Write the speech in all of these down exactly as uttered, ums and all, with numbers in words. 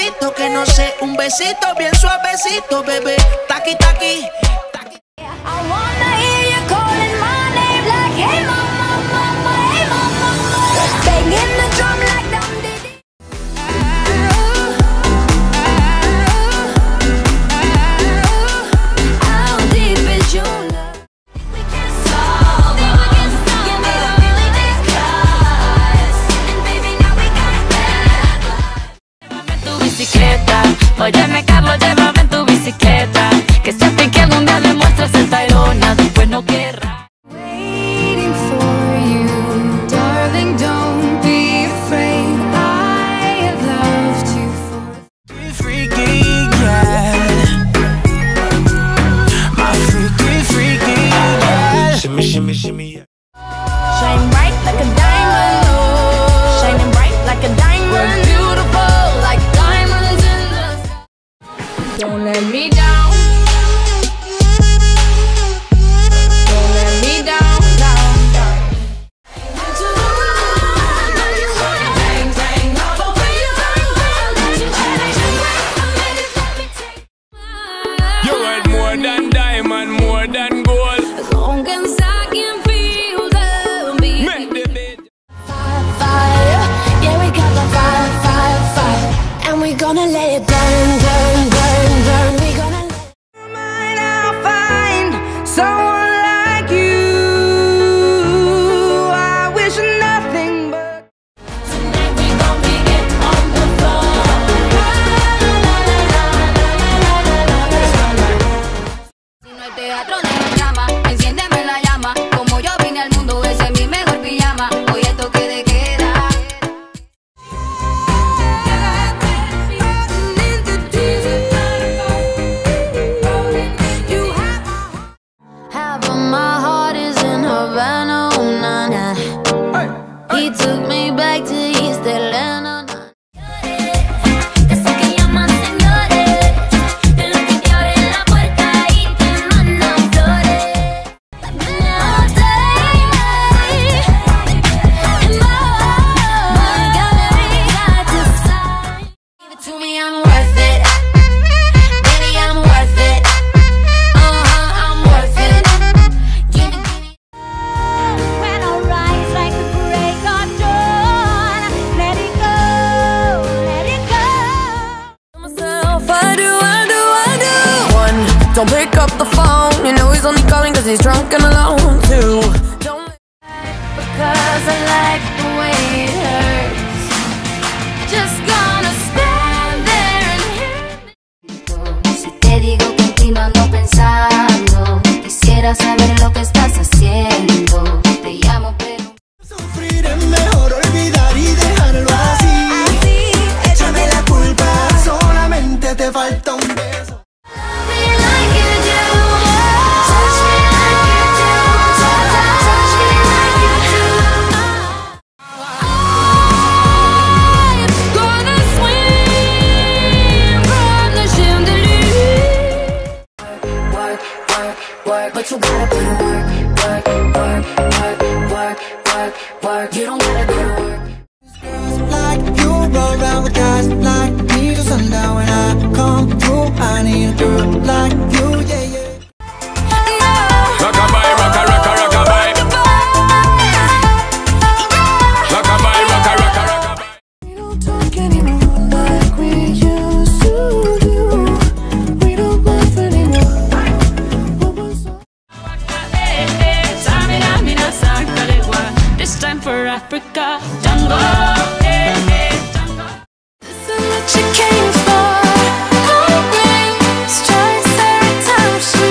necesito, que no sé, un besito bien suavecito, bebé. Taqui, taqui, taqui. I wanna hear you calling my name like hey mama, mama, hey mama, mama. Banging the drum like dum dee dee. How deep is your love? We can't solve it. Give me the feeling this cause. And baby now we got that. Llévame en tu bicicleta, óyeme Carlos, llévame en tu bicicleta. Que si a ti que algún día demuestras el Tayrona, después no querrá. Waiting for you, darling, don't be afraid. I have loved you for Freaky, yeah. My freaky, freaky, yeah. Shimmy, shimmy, shimmy, yeah. shine bright like a diamond, oh. Shining bright like a diamond. We're beautiful like diamonds in the sky. Don't let me down. Don't let me down, down, down. Into the world, now you wanna bang, bang all over you. Let you change your way. I made it, let me take. You worth more than diamond, more than gold. As long as I can feel the beat. Make the beat. Fire, fire, yeah, we got the fire, fire, fire. And we gonna let it burn, burn, burn, burn. We gonna let it Might I'll find someone like you. I wish nothing but. Tonight we gon' make it on the floor. Si no hay teatro, no hay drama. Enciéndeme la llama. Como yo vine al mundo, ese es mi mejor pijama. Hoy es toque de queda. Half of my heart is in Havana, oh, nah, nah. He took me back to East Atlanta. Eso que llaman señores, de los que te abren la puerta y te mandan flores. All day, and more, gallery side to side. Give it to me, I'm worth it. Baby, I'm worth it. Uh-huh, I'm worth it. Give it, give it. When I rise like the break of dawn, let it go, let it go. Myself, I do, I do, I do. One, don't pick up the phone. You know he's only calling cause he's drunk and alone. Two, don't Because I like the way it hurts. Just gonna stand there and hear me. Si te digo continuando pensando, quisiera saber lo que estás haciendo. Te llamo pero Sufrir es mejor olvidar y dejarlo así. así, Échame la culpa, solamente te falta un beso. love me like you do. Touch me like you do. Touch me like you do. I'm gonna swim from the chandelier. Work, work, work, but you gotta put in work, work, work, work, work, work, work. You don't gotta go to work. Like you roll around with guys like me till sundown. When I come through, I need a girl like you, yeah, yeah. Rockabye, rocka, rocka, rockabye. Rockabye, rocka, rocka, rockabye. We don't talk anymore like we used to do. We don't laugh anymore. What was all This time for Africa, Django, eh, eh, Django. This is what you came for. Lightning strikes every time she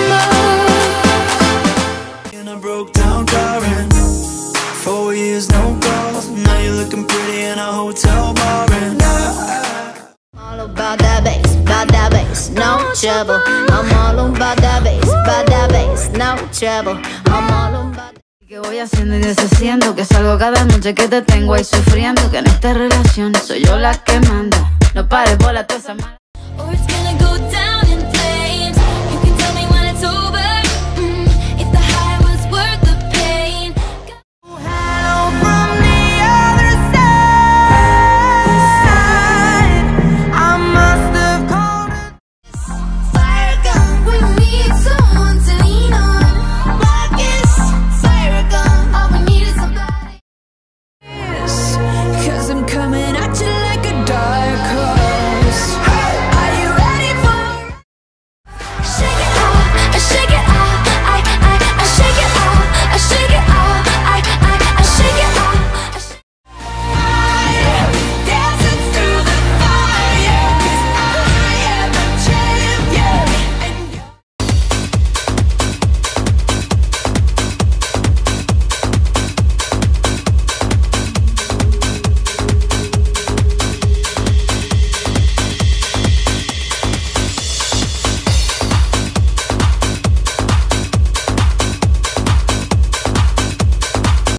moves. in a broke down car and four years no calls. Now you're looking pretty in a hotel bar and All about that bass, about that bass, no trouble. I'm all about that bass, about that bass, no trouble. I'm all about. Que voy haciendo y deshaciendo, que salgo cada noche que te tengo ahí sufriendo, que en esta relación soy yo la que manda. No pares bola toda esa mala. Or it's gonna go down.